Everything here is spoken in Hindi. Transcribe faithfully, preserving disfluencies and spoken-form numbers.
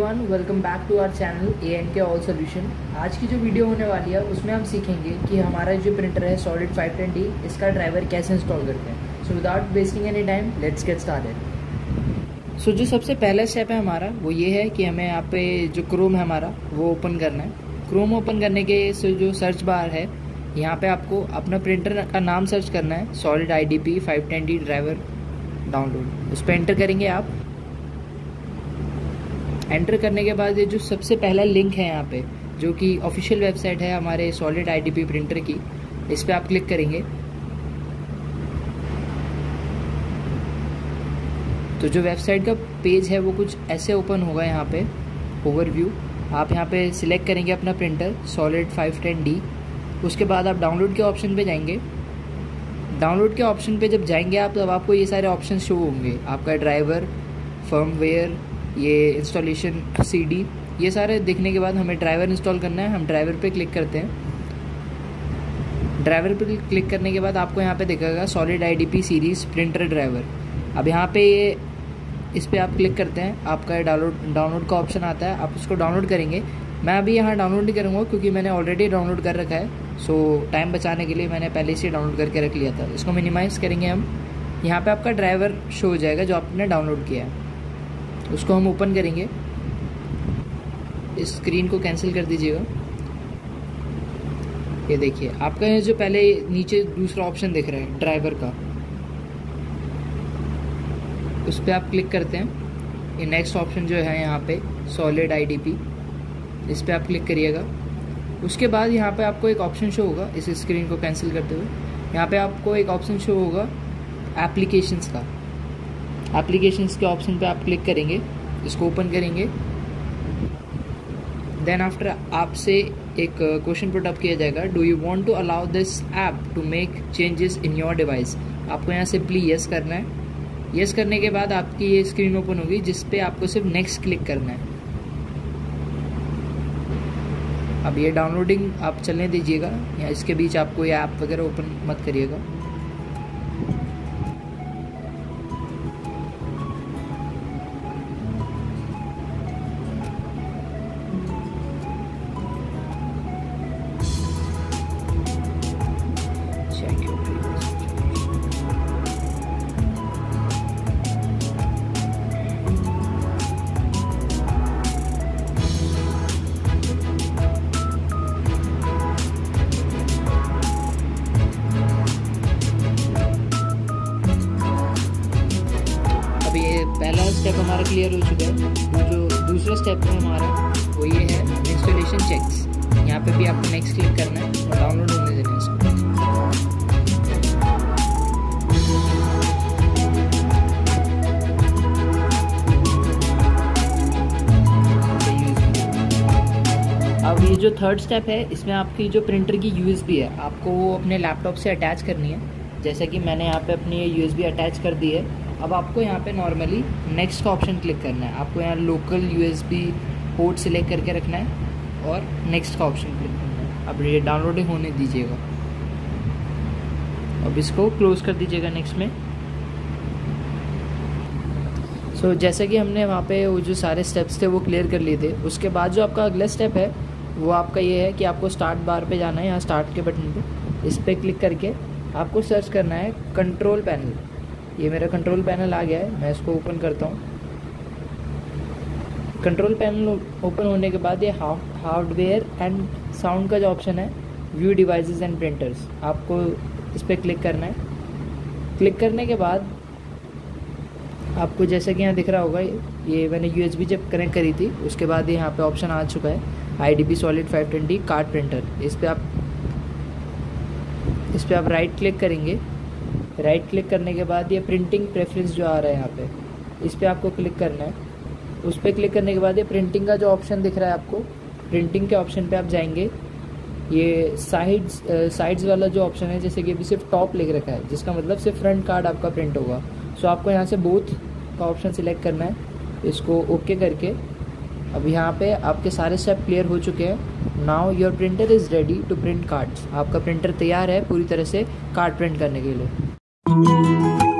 Everyone, welcome back to our channel A N K all solution. आज की जो वीडियो होने वाली है उसमें हम सीखेंगे कि हमारा जो प्रिंटर है सॉलिड फाइव टेन डी, इसका ड्राइवर कैसे इंस्टॉल करते हैं। So without wasting any time let's get started. So जो सबसे पहला स्टेप है हमारा वो ये है कि हमें यहाँ पे जो क्रोम है हमारा वो ओपन करना है। क्रोम ओपन करने के से जो सर्च बार है यहाँ पे आपको अपना प्रिंटर का नाम सर्च करना है, solid I D P five ten D driver download. उस पर एंटर करेंगे आप। एंटर करने के बाद ये जो सबसे पहला लिंक है यहाँ पे जो कि ऑफिशियल वेबसाइट है हमारे solid I D P printer की, इस पर आप क्लिक करेंगे तो जो वेबसाइट का पेज है वो कुछ ऐसे ओपन होगा। यहाँ पे ओवरव्यू आप यहाँ पे सिलेक्ट करेंगे अपना printer solid five ten D. उसके बाद आप डाउनलोड के ऑप्शन पे जाएंगे। डाउनलोड के ऑप्शन पे जब जाएंगे आप तब आपको ये सारे ऑप्शन शो होंगे, आपका ड्राइवर, फर्मवेयर, ये इंस्टॉलेशन सीडी, ये सारे देखने के बाद हमें ड्राइवर इंस्टॉल करना है। हम ड्राइवर पे क्लिक करते हैं। ड्राइवर पे क्लिक करने के बाद आपको यहाँ पे दिखेगा solid I D P series printer driver. अब यहाँ पे ये इस पर आप क्लिक करते हैं, आपका डाउनलोड डाउनलोड का ऑप्शन आता है, आप उसको डाउनलोड करेंगे। मैं अभी यहाँ डाउनलोड नहीं करूँगा क्योंकि मैंने ऑलरेडी डाउनलोड कर रखा है, सो टाइम बचाने के लिए मैंने पहले से डाउनलोड करके रख लिया था। इसको मिनिमाइज़ करेंगे हम। यहाँ पे आपका ड्राइवर शो हो जाएगा जो आपने डाउनलोड किया है, उसको हम ओपन करेंगे। इस स्क्रीन को कैंसिल कर दीजिएगा। ये देखिए आपका ये जो पहले नीचे दूसरा ऑप्शन दिख रहा है ड्राइवर का, उस पर आप क्लिक करते हैं। ये नेक्स्ट ऑप्शन जो है यहाँ पे सॉलिड आई डी पी, इस पर आप क्लिक करिएगा। उसके बाद यहाँ पे आपको एक ऑप्शन शो होगा, इस स्क्रीन को कैंसिल करते हुए यहाँ पे आपको एक ऑप्शन शो होगा एप्लीकेशंस का। एप्लीकेशंस के ऑप्शन पे आप क्लिक करेंगे, इसको ओपन करेंगे। देन आफ्टर आपसे एक क्वेश्चन पुट अप किया जाएगा, do you want to allow this app to make changes in your device. आपको यहाँ सिंपली यस करना है। यस करने के बाद आपकी ये स्क्रीन ओपन होगी जिस पे आपको सिर्फ नेक्स्ट क्लिक करना है। अब ये डाउनलोडिंग आप चलने दीजिएगा, या इसके बीच आप कोई ऐप वगैरह ओपन मत करिएगा। अब ये पहला स्टेप हमारा क्लियर हो चुका है। तो जो दूसरा स्टेप है हमारा वो ये है इंस्टॉलेशन चेक्स। यहाँ पे भी आपको नेक्स्ट क्लिक करना है और डाउनलोड होने देना है इसको। अब ये जो थर्ड स्टेप है इसमें आपकी जो प्रिंटर की यू एस बी है आपको वो अपने लैपटॉप से अटैच करनी है। जैसा कि मैंने यहाँ पे अपनी यू एस बी अटैच कर दी है। अब आपको यहाँ पे नॉर्मली नेक्स्ट का ऑप्शन क्लिक करना है। आपको यहाँ local U S B port select करके रखना है और नेक्स्ट का ऑप्शन क्लिक करना है। अब ये डाउनलोडिंग होने दीजिएगा। अब इसको क्लोज कर दीजिएगा नेक्स्ट में। सो so, जैसे कि हमने वहाँ पे वो जो सारे स्टेप्स थे वो क्लियर कर लिए थे। उसके बाद जो आपका अगला स्टेप है वो आपका ये है कि आपको स्टार्ट बार पे जाना है, यहाँ स्टार्ट के बटन पे इस पर क्लिक करके आपको सर्च करना है कंट्रोल पैनल। ये मेरा कंट्रोल पैनल आ गया है, मैं इसको ओपन करता हूँ। कंट्रोल पैनल ओपन होने के बाद ये हार्डवेयर एंड साउंड का जो ऑप्शन है व्यू डिवाइसेस एंड प्रिंटर्स, आपको इस पर क्लिक करना है। क्लिक करने के बाद आपको जैसे कि यहाँ दिख रहा होगा, ये मैंने यू एस बी जब कनेक्ट करी थी उसके बाद ये यहाँ पे ऑप्शन आ चुका है I D P solid five ten D card printer. इस पर आप इस पर आप राइट क्लिक करेंगे। राइट क्लिक करने के बाद ये प्रिंटिंग प्रेफरेंस जो आ रहा है यहाँ पे इस पर आपको क्लिक करना है। उस पर क्लिक करने के बाद ये प्रिंटिंग का जो ऑप्शन दिख रहा है आपको, प्रिंटिंग के ऑप्शन पे आप जाएंगे। ये साइड्स साइड्स वाला जो ऑप्शन है, जैसे कि अभी सिर्फ टॉप लिख रखा है जिसका मतलब सिर्फ फ्रंट कार्ड आपका प्रिंट होगा। सो आपको यहाँ से बोथ का ऑप्शन सिलेक्ट करना है, इसको ओके करके। अब यहाँ पे आपके सारे स्टेप क्लियर हो चुके हैं। Now your printer is ready to print cards. आपका प्रिंटर तैयार है पूरी तरह से कार्ड प्रिंट करने के लिए।